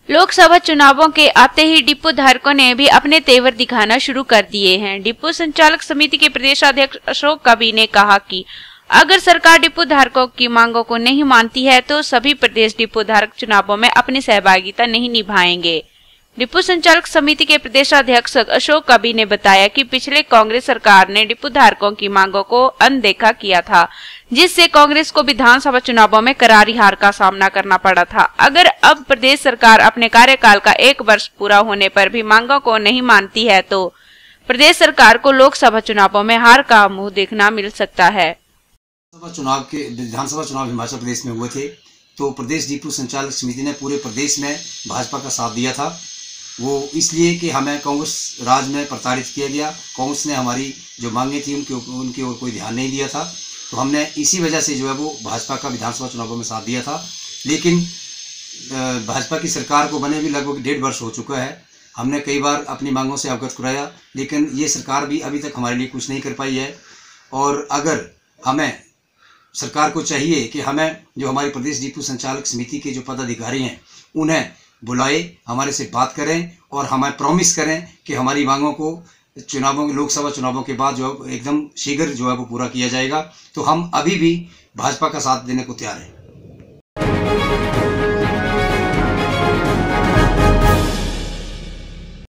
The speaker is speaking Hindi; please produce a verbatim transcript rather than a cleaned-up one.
लोकसभा चुनावों के आते ही डिपो धारकों ने भी अपने तेवर दिखाना शुरू कर दिए हैं। डिपो संचालक समिति के प्रदेशाध्यक्ष अशोक कबीर ने कहा कि अगर सरकार डिपो धारकों की मांगों को नहीं मानती है तो सभी प्रदेश डिपो धारक चुनावों में अपनी सहभागिता नहीं निभाएंगे। डिपो संचालक समिति के प्रदेशाध्यक्ष अशोक कबीर ने बताया कि पिछले कांग्रेस सरकार ने डिपो धारकों की मांगों को अनदेखा किया था, जिससे कांग्रेस को विधानसभा चुनावों में करारी हार का सामना करना पड़ा था। अगर अब प्रदेश सरकार अपने कार्यकाल का एक वर्ष पूरा होने पर भी मांगों को नहीं मानती है तो प्रदेश सरकार को लोकसभा चुनावों में हार का मुंह देखना मिल सकता है। चुनाव के विधानसभा चुनाव हिमाचल प्रदेश में हुए थे तो प्रदेश डिपो संचालक समिति ने पूरे प्रदेश में भाजपा का साथ दिया था। वो इसलिए कि हमें कांग्रेस राज में प्रताड़ित किया गया, कांग्रेस ने हमारी जो मांगे थी उनके उनकी ओर कोई ध्यान नहीं दिया था, तो हमने इसी वजह से जो है वो भाजपा का विधानसभा चुनावों में साथ दिया था। लेकिन भाजपा की सरकार को बने भी लगभग डेढ़ वर्ष हो चुका है। हमने कई बार अपनी मांगों से अवगत कराया, लेकिन ये सरकार भी अभी तक हमारे लिए कुछ नहीं कर पाई है। और अगर हमें सरकार को चाहिए कि हमें जो हमारी प्रदेश डिपो संचालक समिति के जो पदाधिकारी हैं उन्हें बुलाए, हमारे से बात करें और हमें प्रॉमिस करें कि हमारी मांगों को चुनावों लोकसभा चुनावों के बाद जो है एकदम शीघ्र जो है वो पूरा किया जाएगा। तो हम अभी भी भाजपा का साथ देने को तैयार हैं।